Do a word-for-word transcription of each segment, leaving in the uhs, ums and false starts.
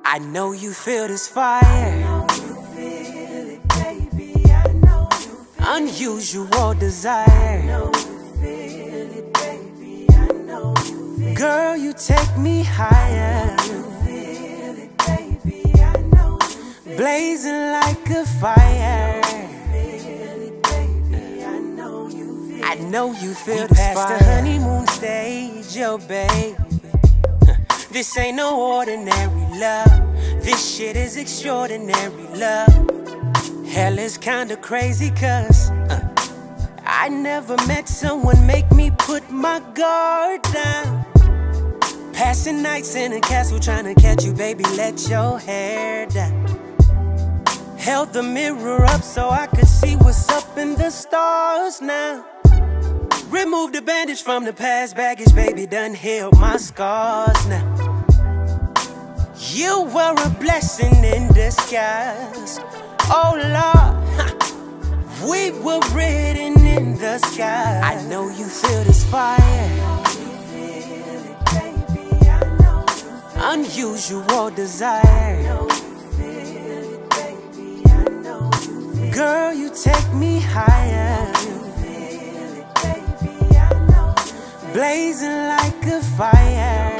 I know you feel this fire. I know you feel it, baby. I know you feel unusual desire. I know you feel it, baby. I know you feel it. Girl, you take me higher. I know you feel it, baby. I know you feel it. Blazing like a fire. I feel it, baby. I know you feel it. I know you feel this fire. Past the honeymoon stage, yo, baby. This ain't no ordinary love. This shit is extraordinary love. Hell is kinda crazy cause uh, I never met someone make me put my guard down. Passing nights in a castle trying to catch you, baby, let your hair down. Held the mirror up so I could see what's up in the stars now. Remove the bandage from the past baggage, baby, done healed my scars now. You were a blessing in disguise. Oh Lord, ha. We were written in the sky. I know you feel this fire. I know you feel it, baby. I know you feel it. Unusual desire. I know you feel it, baby. I know you feel it. Girl, you take me higher. I know you feel it, baby. I know you feel it. Blazing like a fire.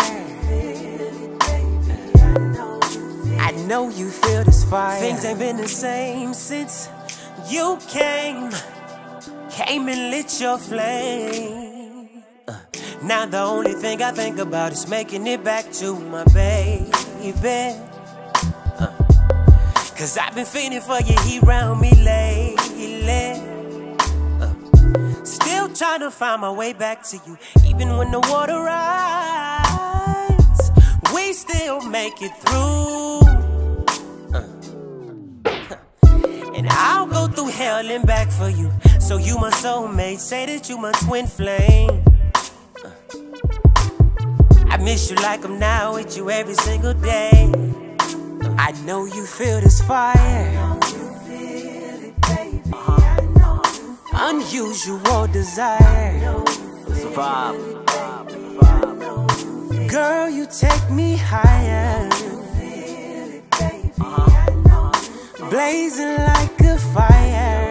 I know you feel this fire. Things ain't been the same since you came Came and lit your flame. uh, Now the only thing I think about is making it back to my baby. uh, Cause I've been feeling for you here around me lately. uh, Still trying to find my way back to you. Even when the water rises, we still make it through. And I'll go through hell and back for you. So you my soulmate, say that you my twin flame. uh. I miss you like I'm now with you every single day. uh. I know you feel this fire. I know you feel it, baby. I know you feel it. Unusual desire. I know you feel it's a vibe. It. Girl, you take me higher. Blazing like a fire.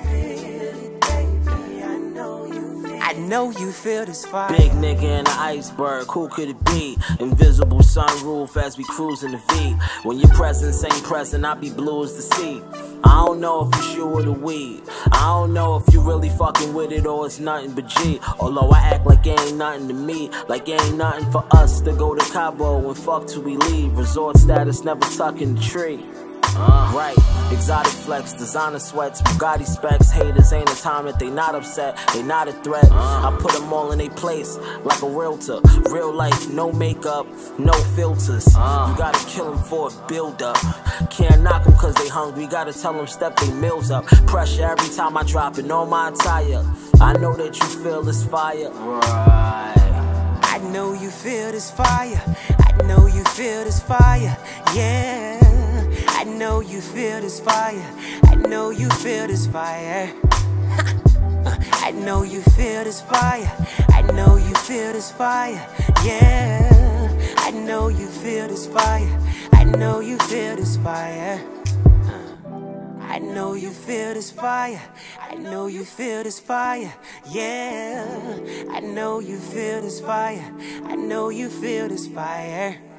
I know you feel this fire. Big nigga in the iceberg, who could it be? Invisible sunroof as we cruise in the V. When your presence ain't present, I be blue as the sea. I don't know if you sure with the weed. I don't know if you really fucking with it or it's nothing but G. Although I act like it ain't nothing to me, like it ain't nothing for us to go to Cabo and fuck till we leave. Resort status never tucking the tree. Uh, right, exotic flex, designer sweats, Bugatti specs. Haters ain't a time that they not upset, they not a threat. uh, I put them all in their place like a realtor. Real life, no makeup, no filters. uh, You gotta kill them for a build up. Can't knock them cause they hungry, gotta tell them step they meals up. Pressure every time I drop it on my attire. I know that you feel this fire. Right, I know you feel this fire. I know you feel this fire. Yeah, I know you feel this fire. I know you feel this fire. I know you feel this fire. I know you feel this fire. Yeah, I know you feel this fire. I know you feel this fire. I know you feel this fire. I know you feel this fire. Yeah, I know you feel this fire. I know you feel this fire.